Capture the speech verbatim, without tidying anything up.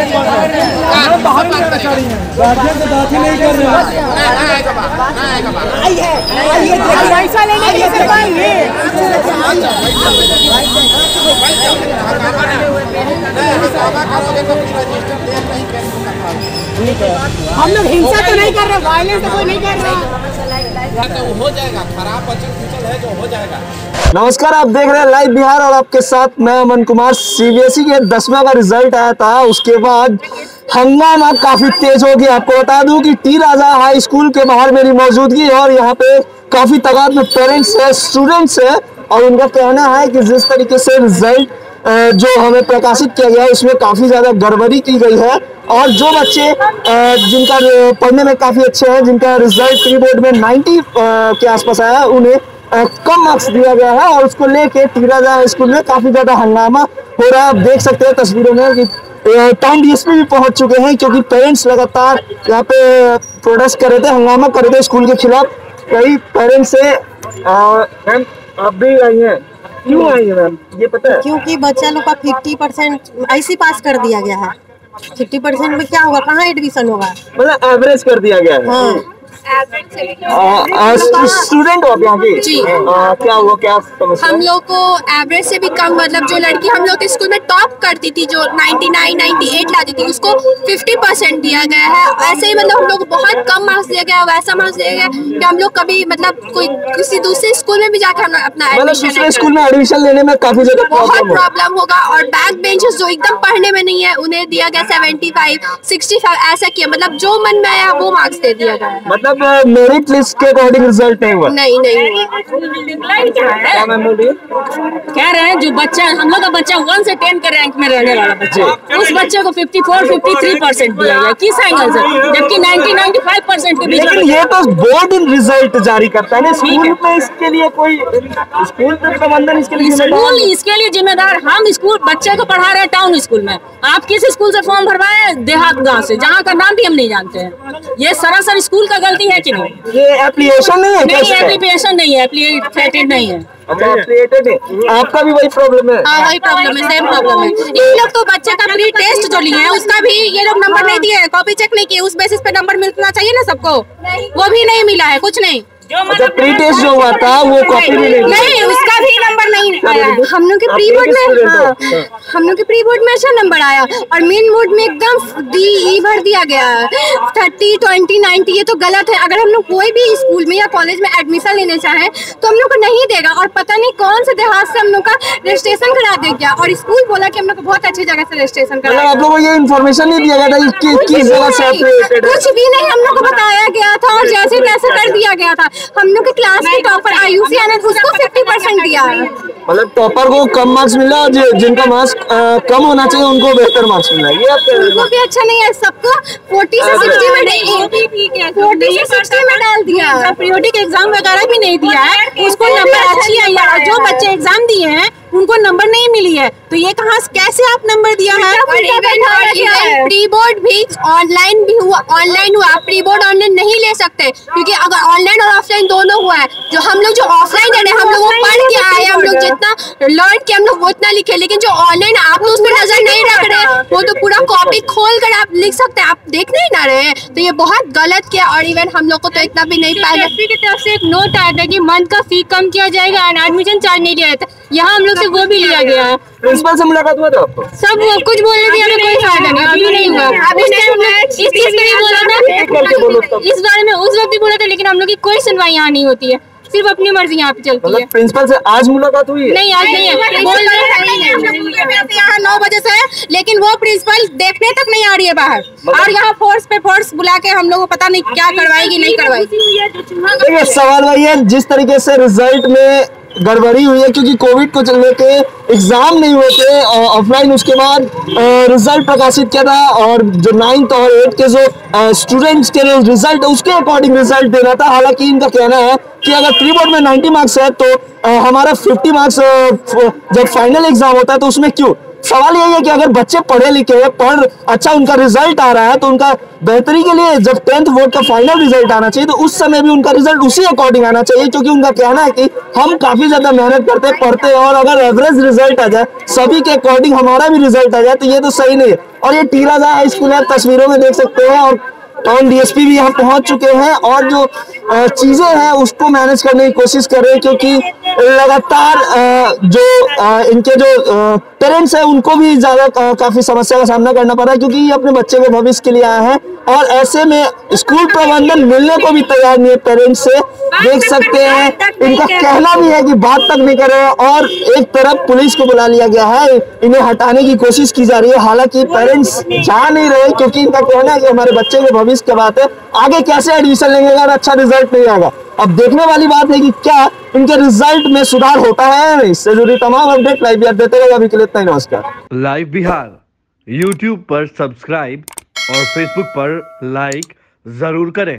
हम लोग हिंसा तो नहीं कर रहे, वायलेंस तो कोई नहीं कर रहा, तो हो जाएगा, खराब बचत कुचल है जो हो जाएगा। नमस्कार, आप देख रहे हैं लाइव बिहार और आपके साथ मैं अमन कुमार। सीबीएसई के दसवां का रिजल्ट आया था, उसके बाद हंगामा काफी तेज हो गया। आपको बता दूं कि टी राजा हाई स्कूल के बाहर मेरी मौजूदगी है और यहाँ पे काफी तादाद में पेरेंट्स है, स्टूडेंट्स है और उनका कहना है कि जिस तरीके से रिजल्ट जो हमें प्रकाशित किया गया है उसमें काफी ज्यादा गड़बड़ी की गई है और जो बच्चे जिनका पढ़ने में काफी अच्छे हैं, जिनका रिजल्ट प्री बोर्ड में नब्बे के आसपास आया है, उन्हें कम मार्क्स दिया गया है और उसको लेके टी राजा स्कूल में काफी ज्यादा हंगामा हो रहा है। आप देख सकते हैं तस्वीरों में कि टाउन डीएसपी भी पहुंच चुके हैं क्योंकि पेरेंट्स लगातार यहाँ पे प्रोटेस्ट कर रहे थे, हंगामा कर रहे थे स्कूल के खिलाफ। कई पेरेंट्स से मैम आप भी आई हैं, क्यों आई है मैम ये पता है? क्योंकि बच्चा लोग का पचास परसेंट ऐसे पास कर दिया गया है। पचास परसेंट में क्या होगा, कहाँ एडमिशन होगा, मतलब एवरेज कर दिया गया है। हाँ। स्टूडेंट हो आप यहाँ की? जी। आ, क्या हुआ, क्या समस्या? हम लोग को एवरेज से भी कम, मतलब जो लड़की हम लोग के स्कूल में टॉप करती थी, जो निन्यानवे, अट्ठानवे लाती थी, उसको पचास परसेंट दिया गया है। ऐसे ही मतलब हम लोग को बहुत कम मार्क्स दिया गया, वैसा मार्क्स दिया गया कि हम लोग कभी मतलब कोई किसी दूसरे स्कूल में भी जाकर हम अपना एडमिशन स्कूल में एडमिशन लेने में काफी ज्यादा बहुत प्रॉब्लम होगा। और बैक बेंचेस जो एकदम पढ़ने में नहीं है उन्हें दिया गया पचहत्तर, पैंसठ ऐसा किया, मतलब जो मन में आया वो मार्क्स दे दिया गया। मतलब मेरिट लिस्ट के अकॉर्डिंग रिजल्ट नहीं हुआ? नहीं नहीं क्या मैम बोल रही है? कह रहे हैं जो बच्चा हम लोग का बच्चा वन से टेन के रैंक में रहने वाला बच्चा, उस बच्चे को चौवन, तिरेपन परसेंट दिया गया। किस एंगल से? जबकि नब्बे, पचानवे परसेंट के बीच में। लेकिन ये तो बोर्ड रिजल्ट जारी करता है ना, स्कूल में इसके लिए कोई स्कूल प्रबंधन इसके लिए स्कूल इसके लिए जिम्मेदार। हम स्कूल बच्चे को पढ़ा रहे हैं टाउन स्कूल में, आप किस स्कूल से फॉर्म भरवाए? देहात गाँव से, जहाँ का नाम भी हम नहीं जानते हैं। ये सरासर स्कूल का गलती है कि नहीं? ये एप्लीकेशन नहीं है? नहीं, एप्लीकेशन नहीं है, एप्लीकेटेड नहीं है। अच्छा, एप्लीकेटेड है। आपका भी वही प्रॉब्लम है? हाँ, वही प्रॉब्लम है, सेम प्रॉब्लम है। इन लोग तो बच्चे का प्री टेस्ट जो लिए हैं उसका भी ये लोग नंबर नहीं दिए, कॉपी चेक नहीं किए, उस बेसिस पे नंबर मिलना चाहिए ना सबको, वो भी नहीं मिला है, कुछ नहीं। अच्छा, प्री टेस्ट जो हुआ था वो कॉपी भी नहीं? नहीं, उसका भी नंबर नहीं आया। हम लोग के प्री बोर्ड में हाँ, हम लोग के प्री बोर्ड में अच्छा नंबर आया और मेन बोर्ड में एकदम डी ई भर दिया गया है, तीस, बीस, नब्बे। ये तो गलत है। अगर हम लोग कोई भी स्कूल में या कॉलेज में एडमिशन लेने चाहें तो हम लोग को नहीं देगा और पता नहीं कौन से देहात से हम लोग का रजिस्ट्रेशन करा दे गया और स्कूल बोला कि हम लोग को बहुत अच्छी जगह से रजिस्ट्रेशन करा। आप लोगों को ये इन्फॉर्मेशन नहीं दिया गया था कि किस जगह से कुछ भी नहीं हम लोग को बताया गया था और जैसे तैसे कर दिया गया था। हम लोग के क्लास के टॉपर आयुषी आनंद, उसको पचास परसेंट दिया है। मतलब टॉपर को कम मार्क्स मिला और जिनका मार्क्स कम होना चाहिए उनको बेहतर मार्क्स मिला। ये उनको भी अच्छा नहीं है, सबको चालीस से साठ में चालीस से साठ में डाल दिया। पीरियोडिक एग्जाम वगैरह भी नहीं दिया है, उसको नंबर अच्छी आई है और जो बच्चे एग्जाम दिए हैं उनको नंबर नहीं मिली है, तो ये कहाँ कैसे आप नंबर दिया है? प्री बोर्ड भी ऑनलाइन भी हुआ, ऑनलाइन हुआ, प्री बोर्ड ऑनलाइन नहीं ले सकते क्योंकि अगर ऑनलाइन और ऑफलाइन दोनों हुआ है, जो हम लोग जो ऑफलाइन दे रहे हैं हम लोग वो पढ़ के आए, हम लोग जितना लर्न किया हम लोग वो उतना लिखे, लेकिन जो ऑनलाइन आप तो उस पर नजर नहीं रख रहे, वो तो पूरा कॉपी खोल कर आप लिख सकते हैं, आप देख नहीं ना रहे, तो ये बहुत गलत किया। और इवन हम लोग को तो इतना भी नहीं पाया। की तरफ से एक नोट आया था कि मंथ का फी कम किया जाएगा एंड एडमिशन चार्ज नहीं लिया जाता, यहाँ हम लोग से वो भी लिया गया है। प्रिंसिपल से मुलाकात हुआ था आपको? सब वो कुछ बोलने दिया, हमें कोई फायदा नहीं, अभी नहीं हुआ। अब इस टाइम इस चीज में ही बोला था, इस बारे में उस वक्त भी बोला था, लेकिन हम लोग की कोई सुनवाई यहाँ नहीं होती है, सिर्फ अपनी मर्जी यहाँ पे चलती है। प्रिंसिपल से आज मुलाकात हुई है? नहीं, आज नहीं है, बोल रहे हैं यहाँ नौ बजे से, लेकिन वो प्रिंसिपल देखने तक नहीं आ रही है बाहर और यहाँ फोर्स पे फोर्स बुला के हम लोग को पता नहीं क्या करवाएगी नहीं करवाएगी। देखिए सवाल वही है, जिस तरीके से रिजल्ट में गड़बड़ी हुई है क्योंकि कोविड को चलने के एग्जाम नहीं हुए थे ऑफलाइन, उसके बाद रिजल्ट प्रकाशित किया था और जो नाइन्थ और एट्थ के जो स्टूडेंट्स के रिजल्ट है उसके अकॉर्डिंग रिजल्ट देना था। हालांकि इनका कहना है कि अगर प्री बोर्ड में नब्बे मार्क्स है तो आ, हमारा पचास मार्क्स जब फाइनल एग्जाम होता है तो उसमें क्यों सवाल यही है कि अगर बच्चे पढ़े लिखे हैं, पढ़ अच्छा उनका रिजल्ट आ रहा है, तो उनका बेहतरी के लिए जब टेंथ बोर्ड का फाइनल रिजल्ट आना चाहिए, तो उस समय भी उनका रिजल्ट उसी अकॉर्डिंग आना चाहिए, क्योंकि उनका कहना है कि हम काफी ज्यादा मेहनत करते हैं, पढ़ते हैं, और अगर एवरेज रिजल्ट आ जाए, सभी के अकॉर्डिंग हमारा भी रिजल्ट आ जाए, तो ये तो सही नहीं है। और ये टी राजा हाई स्कूल है, तस्वीरों में देख सकते हैं, और टाउन डीएसपी भी यहाँ पहुंच चुके हैं और जो चीजें हैं उसको मैनेज करने की कोशिश कर रहे हैं, क्योंकि लगातार जो इनके जो पेरेंट्स हैं उनको भी ज्यादा काफी समस्या का सामना करना पड़ रहा है, क्योंकि ये अपने बच्चे के भविष्य के लिए आए हैं और ऐसे में स्कूल प्रबंधन मिलने को भी तैयार नहीं है पेरेंट्स से। देख सकते हैं इनका कहना भी है कि बात तक नहीं कर रहे हैं, और एक तरफ पुलिस को बुला लिया गया है, इन्हें हटाने की कोशिश की जा रही है। हालांकि पेरेंट्स जा नहीं रहे, क्योंकि इनका कहना है कि हमारे बच्चे के भविष्य की बात है, आगे कैसे एडमिशन लेंगे अगर अच्छा रिजल्ट नहीं आएगा। अब देखने वाली बात है कि क्या इनके रिजल्ट में सुधार होता है या नहीं। इससे जुड़ी तमाम अपडेट लाइव बिहार देते रहेगा। अभी के लिए इतना ही, नमस्कार। लाइव बिहार यूट्यूब पर सब्सक्राइब और फेसबुक पर लाइक जरूर करें।